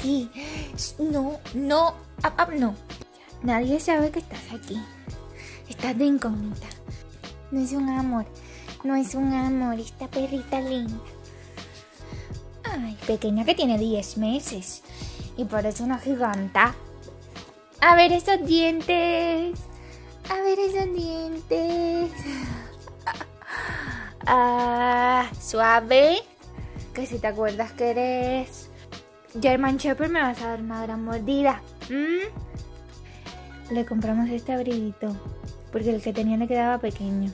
aquí. No, no, no. Nadie sabe que estás aquí. Estás de incógnita. No es un amor. No es un amor, esta perrita linda. Ay, pequeña que tiene 10 meses. Y parece una giganta. A ver esos dientes. A ver esos dientes. Suave. Que si te acuerdas que eres German Shepherd me vas a dar una gran mordida. Le compramos este abriguito porque el que tenía le quedaba pequeño.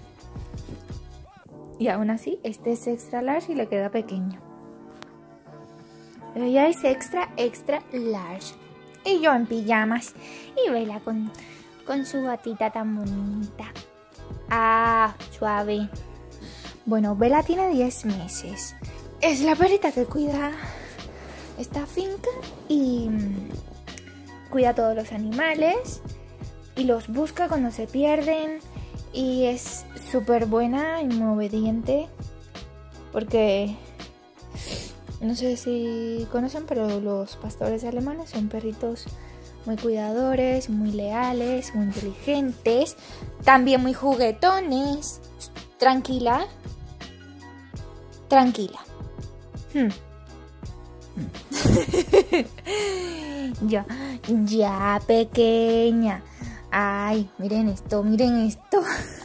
Y aún así, este es extra large y le queda pequeño. Pero ya es extra large. Y yo en pijamas. Y Bella con su gatita tan bonita. Suave. Bueno, Bella tiene 10 meses. Es la perrita que cuida esta finca y cuida a todos los animales. Y los busca cuando se pierden. Y es súper buena y muy obediente. Porque no sé si conocen, pero los pastores alemanes son perritos muy cuidadores, muy leales, muy inteligentes, también muy juguetones. Tranquila. Tranquila. Ya, pequeña. Ay, miren esto, miren esto.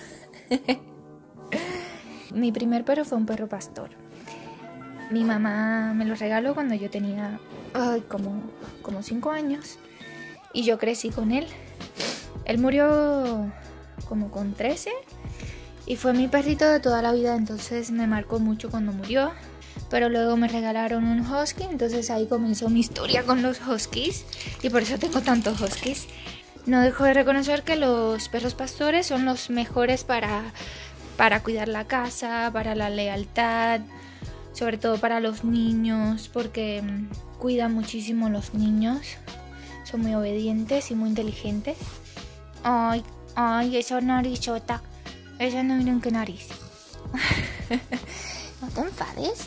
Mi primer perro fue un perro pastor. Mi mamá me lo regaló cuando yo tenía como 5 años. Y yo crecí con él. Él murió como con 13. Y fue mi perrito de toda la vida. Entonces me marcó mucho cuando murió. Pero luego me regalaron un husky. Entonces ahí comenzó mi historia con los huskies. Y por eso tengo tantos huskies. No dejo de reconocer que los perros pastores son los mejores para cuidar la casa, para la lealtad, sobre todo para los niños, porque cuidan muchísimo a los niños. Son muy obedientes y muy inteligentes. Ay, esa narizota. Esa no, miren qué nariz. No te enfades.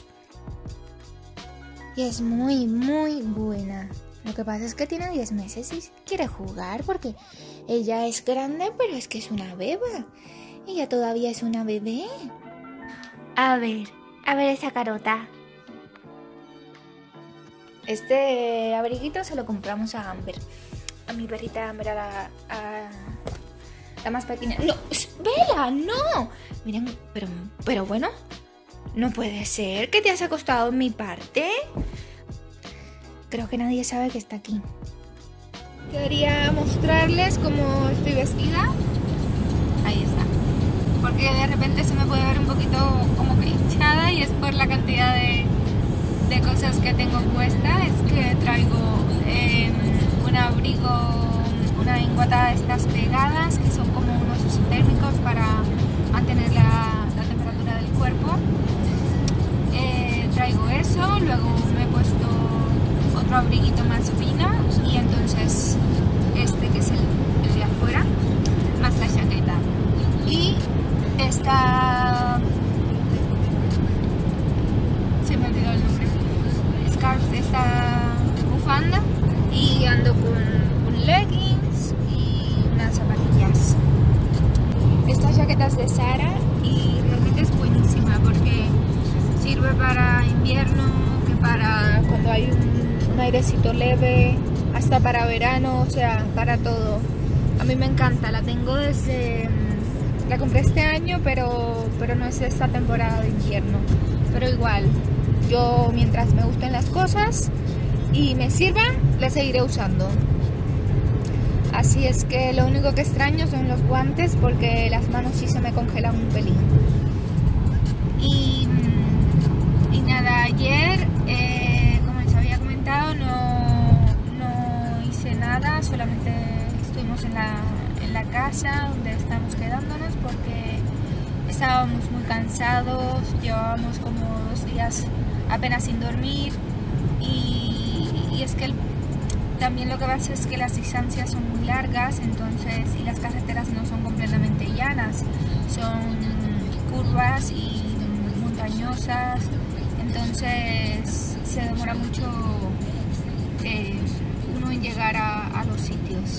Y es muy, muy buena. Lo que pasa es que tiene 10 meses y quiere jugar porque ella es grande, pero es que es una beba. Ella todavía es una bebé. A ver esa carota. Este abriguito se lo compramos a Amber. A mi perrita Amber, a la más pequeña. ¡No! ¡Bella! ¡No! Miren, pero bueno. No puede ser que te has acostado en mi parte. Creo que nadie sabe que está aquí. Quería mostrarles cómo estoy vestida. Ahí está. Porque de repente se me puede ver un poquito como que hinchada y es por la cantidad de cosas que tengo puesta. Es que traigo un abrigo, una enguata de estas pegadas que son como unos isotérmicos para mantener la temperatura del cuerpo. Traigo eso, luego me he puesto otro abriguito más fino y entonces este que es el de afuera, más la chaqueta. Y esta, se me olvidó el nombre, scarf de esta bufanda, y ando con leggings y unas zapatillas. Esta chaqueta es de Zara y realmente es buenísima porque sirve para invierno, que para cuando hay un airecito leve, hasta para verano, o sea, para todo. A mí me encanta, la tengo desde... La compré este año, pero no es esta temporada de invierno. Pero igual, yo mientras me gusten las cosas y me sirvan, las seguiré usando. Así es que lo único que extraño son los guantes porque las manos sí se me congelan un pelín. Y nada, ayer, como les había comentado, no hice nada, solamente estuvimos en la casa donde estamos quedándonos porque estábamos muy cansados, llevábamos como 2 días apenas sin dormir y es que también lo que pasa es que las distancias son muy largas, entonces, y las carreteras no son completamente llanas, son curvas y montañosas, entonces se demora mucho uno en llegar a los sitios.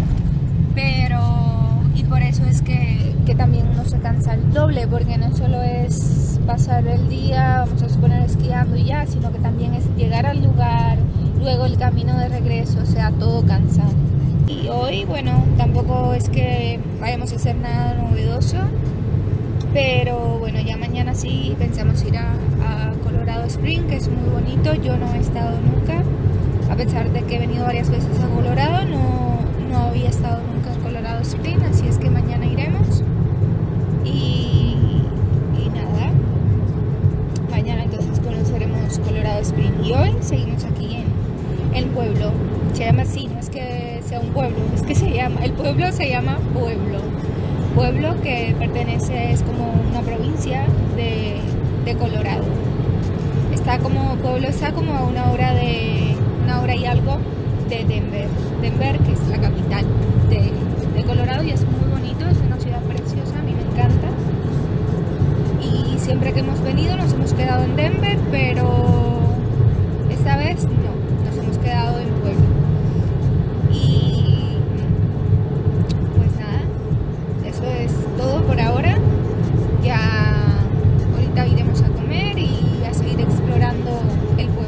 Y por eso es que también uno se cansa el doble, porque no solo es pasar el día, vamos a suponer, esquiando y ya, sino que también es llegar al lugar, luego el camino de regreso, o sea, todo cansa. Y hoy, bueno, tampoco es que vayamos a hacer nada novedoso, pero bueno, ya mañana sí pensamos ir a Colorado Springs, que es muy bonito. Yo no he estado nunca, a pesar de que he venido varias veces a Colorado, no había estado nunca en Colorado Springs, así es que mañana iremos. Y nada, mañana entonces conoceremos Colorado Springs. Y hoy seguimos aquí en el pueblo. Se llama así, no es que sea un pueblo, es que el pueblo se llama Pueblo, que pertenece, es como una provincia de Colorado. Pueblo está como a una hora y algo de Denver, que es la capital de Colorado, y es muy bonito, es una ciudad preciosa, a mí me encanta. Y siempre que hemos venido nos hemos quedado en Denver, pero esta vez no, nos hemos quedado en Pueblo. Y pues nada, eso es todo por ahora. Ya ahorita iremos a comer y a seguir explorando el pueblo.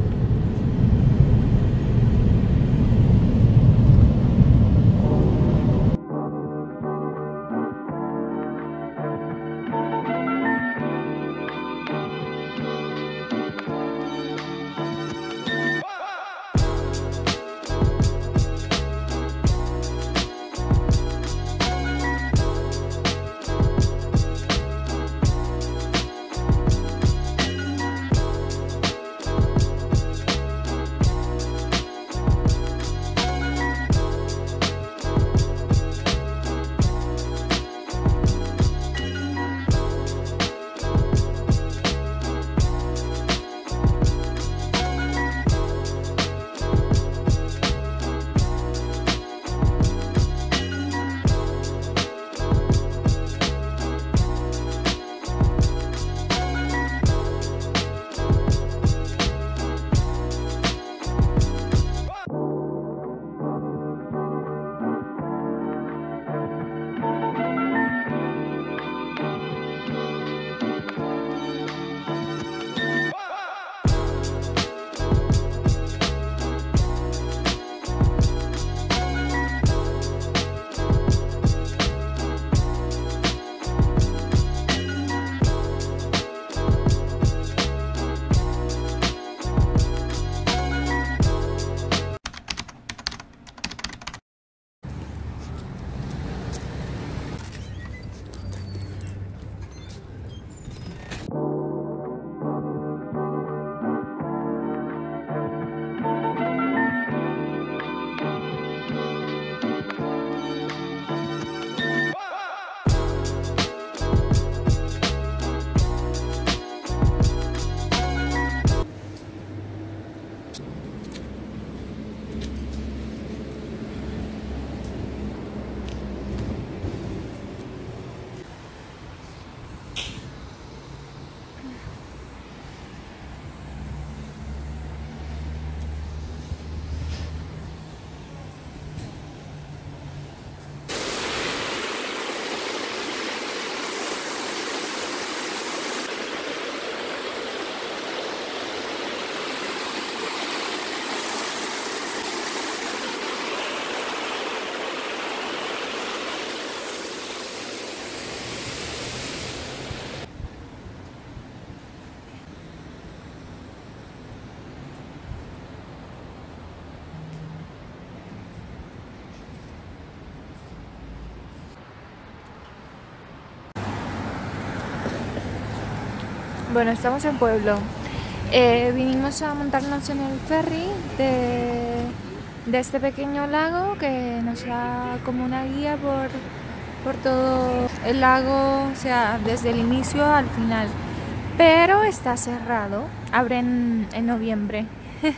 Bueno, estamos en Pueblo. Vinimos a montarnos en el ferry de este pequeño lago que nos da como una guía por todo el lago, o sea, desde el inicio al final. Pero está cerrado, abren en noviembre.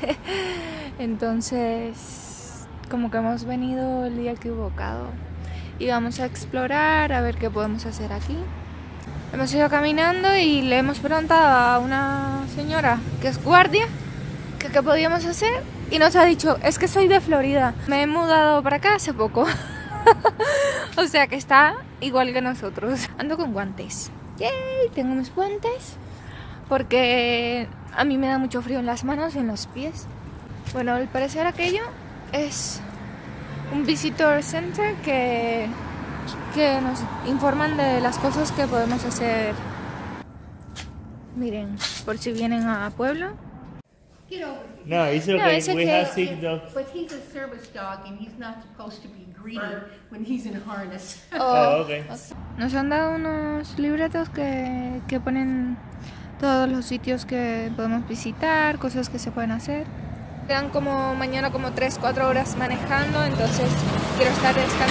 Entonces, como que hemos venido el día equivocado. Y vamos a explorar, a ver qué podemos hacer aquí. Hemos ido caminando y le hemos preguntado a una señora que es guardia que qué podíamos hacer y nos ha dicho, es que soy de Florida, me he mudado para acá hace poco. O sea que está igual que nosotros. Ando con guantes. ¡Yay! Tengo mis guantes porque a mí me da mucho frío en las manos y en los pies. Bueno, al parecer aquello es un visitor center que nos informan de las cosas que podemos hacer. Miren, por si vienen a Pueblo. No, it's okay. We have 6 dogs. But he's a service dog and he's not supposed to be greedy when he's in a harness. Oh, okay. Nos han dado unos libretos que ponen todos los sitios que podemos visitar, cosas que se pueden hacer. Quedan como mañana como 3-4 horas manejando, entonces quiero estar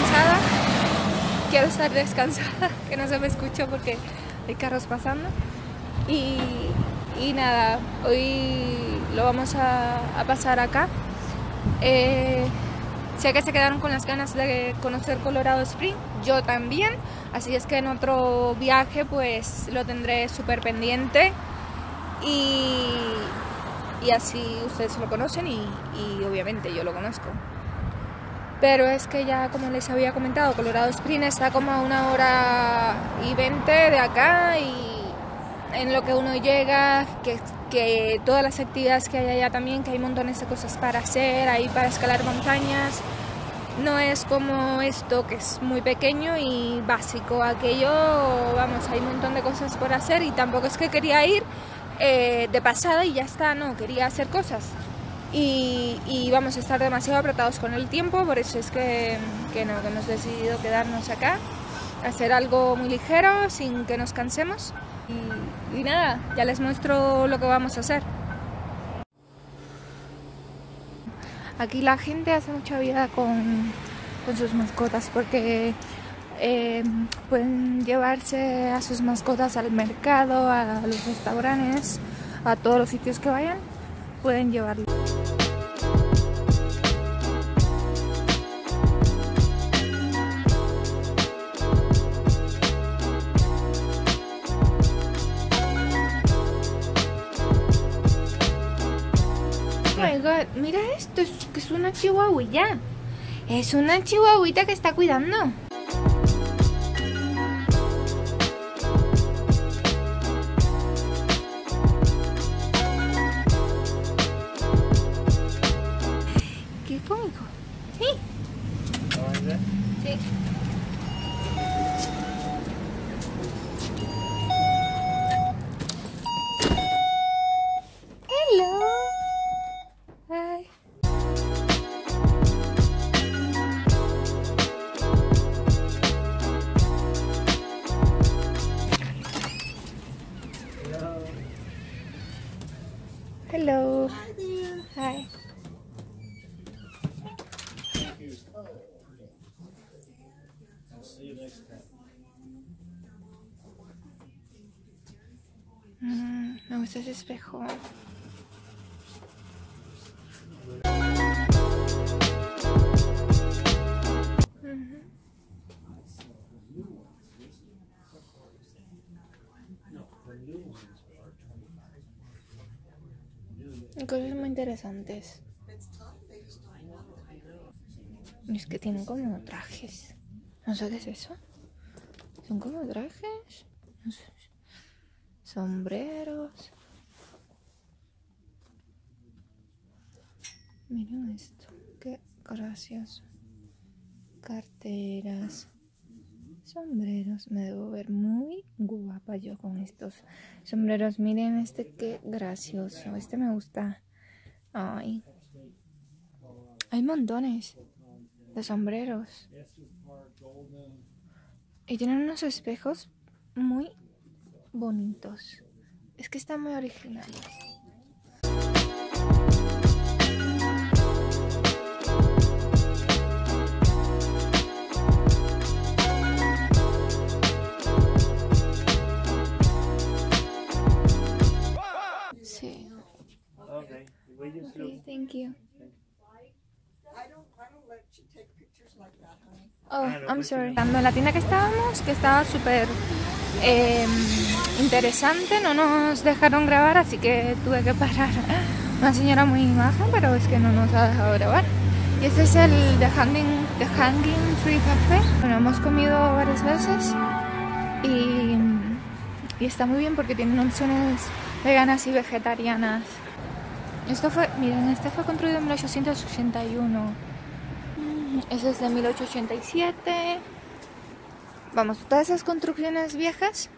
descansada, que no se me escucha porque hay carros pasando. Y nada, hoy lo vamos a pasar acá. Sé que se quedaron con las ganas de conocer Colorado Springs, yo también, así es que en otro viaje pues lo tendré súper pendiente y así ustedes lo conocen y obviamente yo lo conozco. Pero es que ya, como les había comentado, Colorado Springs está como a 1h20 de acá y en lo que uno llega, que todas las actividades que hay allá también, que hay montones de cosas para hacer, ahí para escalar montañas, no es como esto que es muy pequeño y básico. Aquello, vamos, hay un montón de cosas por hacer y tampoco es que quería ir de pasada y ya está, no, quería hacer cosas. Y vamos a estar demasiado apretados con el tiempo, por eso es que hemos decidido quedarnos acá, hacer algo muy ligero sin que nos cansemos. Y nada, ya les muestro lo que vamos a hacer. Aquí la gente hace mucha vida con sus mascotas porque pueden llevarse a sus mascotas al mercado, a los restaurantes, a todos los sitios que vayan, pueden llevarlo. Oh my god, mira esto, es una chihuahuilla. Es una chihuahuita que está cuidando. Qué cómico. Sí. Sí. Hello. Hi. Hello. Hi there. Hi. Me gusta ese espejo. Cosas muy interesantes. Es que tienen como trajes. No sé qué es eso. Son como trajes. No sé. Sombreros. Miren esto. Qué gracioso. Carteras. Sombreros. Me debo ver muy guapa yo con estos sombreros. Miren este, qué gracioso. Este me gusta. Ay. Hay montones de sombreros. Y tienen unos espejos muy bonitos. Es que están muy originales. Sí. Okay. We just Okay, thank you. I don't let you take pictures like that, honey. Oh, I'm sorry. En la tienda que estábamos, que estaba súper interesante, no nos dejaron grabar, así que tuve que parar Una señora muy maja, pero es que no nos ha dejado grabar. Y este es el The Hanging Tree Café. Bueno, hemos comido varias veces y está muy bien porque tienen opciones veganas y vegetarianas. Esto fue, miren, este fue construido en 1881. Ese es de 1887. Vamos, todas esas construcciones viejas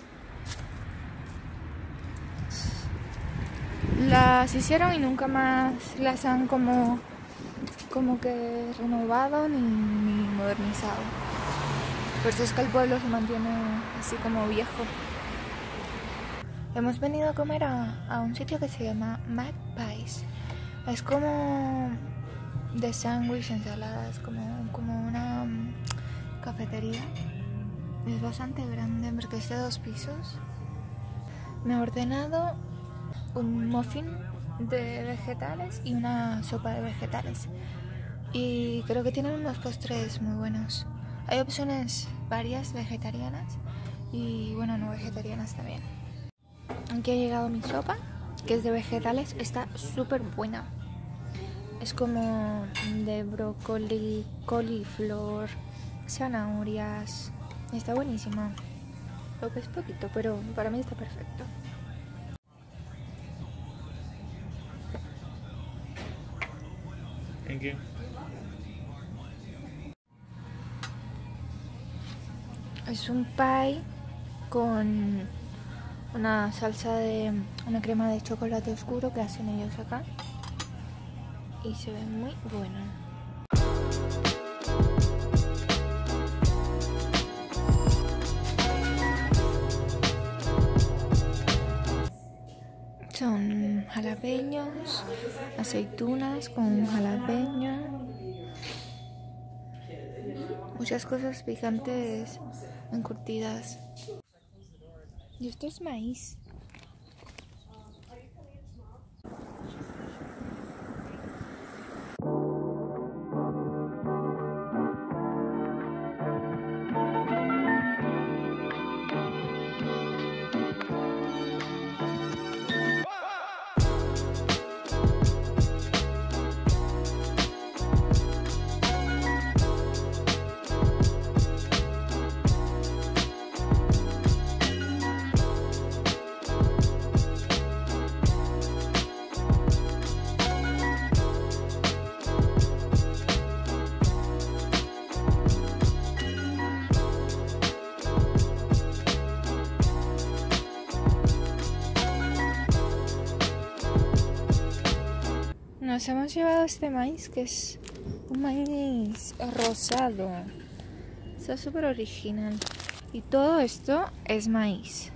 las hicieron y nunca más las han como que renovado ni modernizado. Por eso es que el pueblo se mantiene así como viejo. Hemos venido a comer a un sitio que se llama Magpies. Es como de sándwich, ensaladas, como una cafetería. Es bastante grande porque es de 2 pisos. Me he ordenado un muffin de vegetales y una sopa de vegetales. Y creo que tienen unos postres muy buenos. Hay opciones varias vegetarianas y bueno, no vegetarianas también. Aquí ha llegado mi sopa, que es de vegetales. Está súper buena. Es como de brócoli, coliflor, zanahorias. Está buenísima. Lo que es poquito, pero para mí está perfecto. Thank you. Es un pie con una salsa de una crema de chocolate oscuro que hacen ellos acá. Y se ve muy bueno. Son jalapeños, aceitunas con jalapeño, muchas cosas picantes encurtidas. Y esto es maíz. Nos hemos llevado este maíz, que es un maíz rosado. Está súper original. Y todo esto es maíz.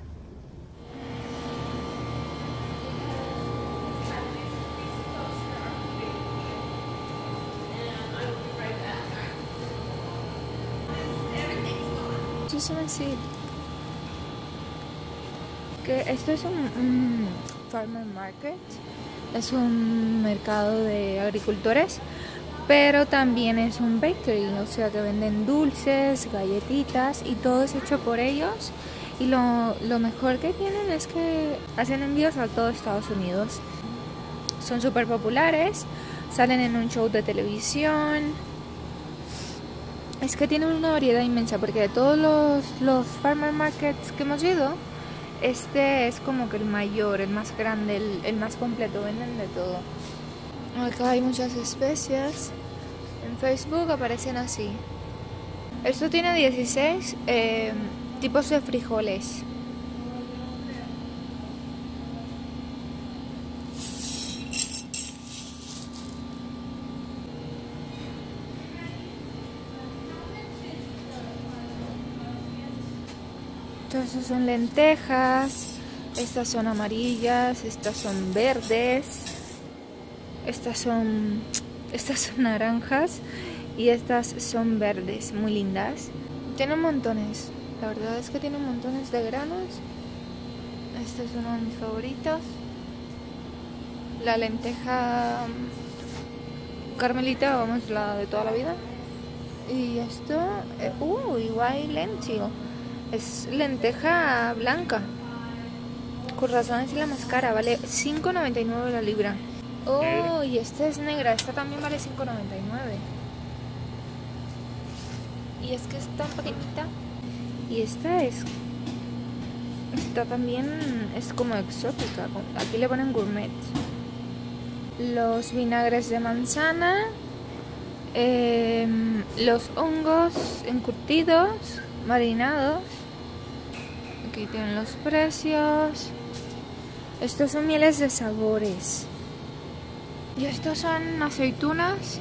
Que esto es un farmer market. Es un mercado de agricultores, pero también es un bakery, o sea que venden dulces, galletitas y todo es hecho por ellos. Y lo mejor que tienen es que hacen envíos a todo Estados Unidos. Son súper populares, salen en un show de televisión. Es que tienen una variedad inmensa, porque de todos los farmer markets que hemos ido, este es como que el mayor, el más grande, el más completo. Venden de todo. Acá hay muchas especias. En Facebook aparecen así. Esto tiene 16 tipos de frijoles. Estas son lentejas, estas son amarillas, estas son verdes, estas son naranjas y estas son verdes, muy lindas. Tienen montones, la verdad es que tienen montones de granos. Este es uno de mis favoritos. La lenteja carmelita, vamos, la de toda la vida. Y esto, igual lentil. Es lenteja blanca. Con razón es la más cara, vale $5.99 la libra. Oh, y esta es negra. Esta también vale $5.99. Y es que es tan pequeñita. Y esta también es como exótica. Aquí le ponen gourmet. Los vinagres de manzana. Los hongos encurtidos, marinados. Aquí tienen los precios. Estos son mieles de sabores. Y estos son aceitunas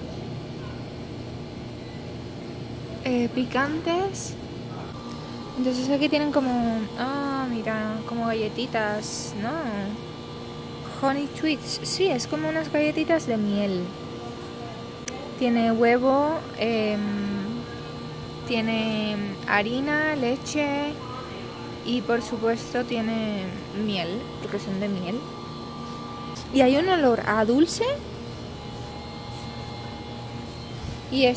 picantes. Entonces aquí tienen como... Ah, mira, como galletitas, ¿no? Honey Tweets. Sí, es como unas galletitas de miel. Tiene huevo, tiene harina, leche y por supuesto tiene miel, porque son de miel. Y hay un olor a dulce. Y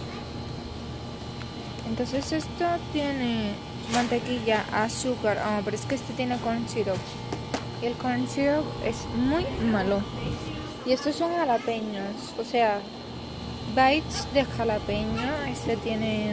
entonces esto tiene mantequilla, azúcar. Oh, pero es que este tiene corn syrup. Y el corn syrup es muy malo. Y estos son jalapeños, o sea, bites de jalapeño. Este tiene...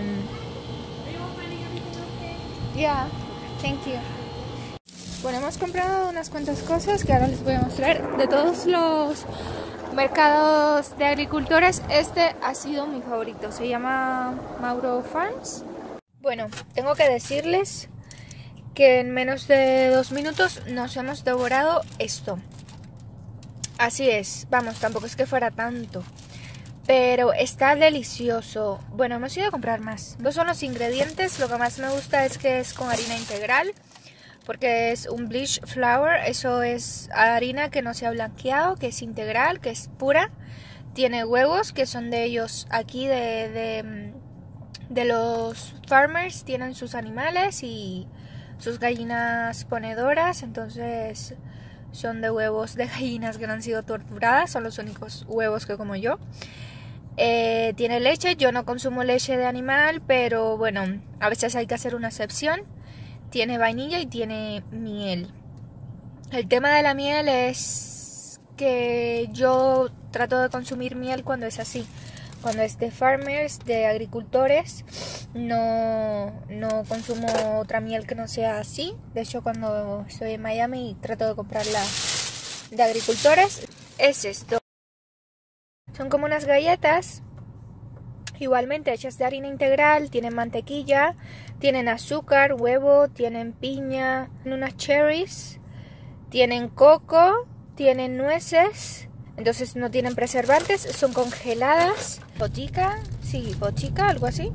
Yeah, thank you. Bueno, hemos comprado unas cuantas cosas que ahora les voy a mostrar. De todos los mercados de agricultores, este ha sido mi favorito. Se llama Mauro Farms. Bueno, tengo que decirles que en menos de 2 minutos nos hemos devorado esto. Así es, vamos, tampoco es que fuera tanto, pero está delicioso. Bueno, hemos ido a comprar más. Estos son los ingredientes. Lo que más me gusta es que es con harina integral, porque es un bleach flour. Eso es harina que no se ha blanqueado, que es integral, que es pura. Tiene huevos, que son de ellos aquí, de los farmers. Tienen sus animales y sus gallinas ponedoras, entonces son de huevos de gallinas que no han sido torturadas. Son los únicos huevos que como yo. Tiene leche. Yo no consumo leche de animal, pero bueno, a veces hay que hacer una excepción. Tiene vainilla y tiene miel. El tema de la miel es que yo trato de consumir miel cuando es así, cuando es de farmers, de agricultores. No consumo otra miel que no sea así. De hecho, cuando estoy en Miami trato de comprarla de agricultores. Es esto. Son como unas galletas, igualmente hechas de harina integral. Tienen mantequilla, tienen azúcar, huevo, tienen piña, unas cherries, tienen coco, tienen nueces. Entonces no tienen preservantes, son congeladas. Botica, sí, botica, algo así.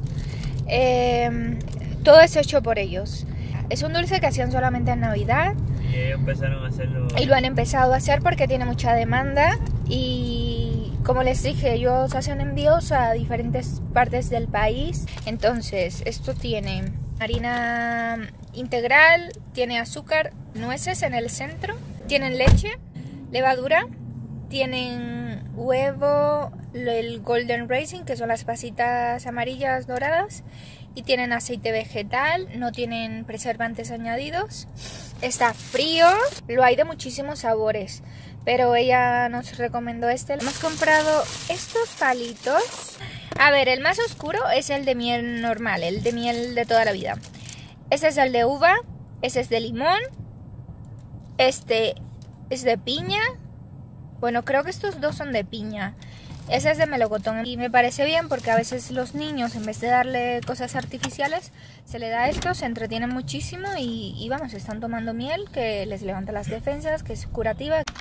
Todo es hecho por ellos. Es un dulce que hacían solamente en Navidad. Y ellos empezaron a hacerlo. Y lo han empezado a hacer porque tiene mucha demanda. Y como les dije, ellos hacen envíos a diferentes partes del país. Entonces, esto tiene harina integral, tiene azúcar, nueces en el centro, tienen leche, levadura, tienen huevo, el golden raisin, que son las pasitas amarillas doradas, y tienen aceite vegetal, no tienen preservantes añadidos. Está frío, lo hay de muchísimos sabores, pero ella nos recomendó este. Hemos comprado estos palitos. A ver, el más oscuro es el de miel normal, el de miel de toda la vida. Este es el de uva, este es de limón, este es de piña. Bueno, creo que estos dos son de piña. Ese es de melocotón y me parece bien porque a veces los niños, en vez de darle cosas artificiales, se le da esto, se entretienen muchísimo y vamos, están tomando miel que les levanta las defensas, que es curativa.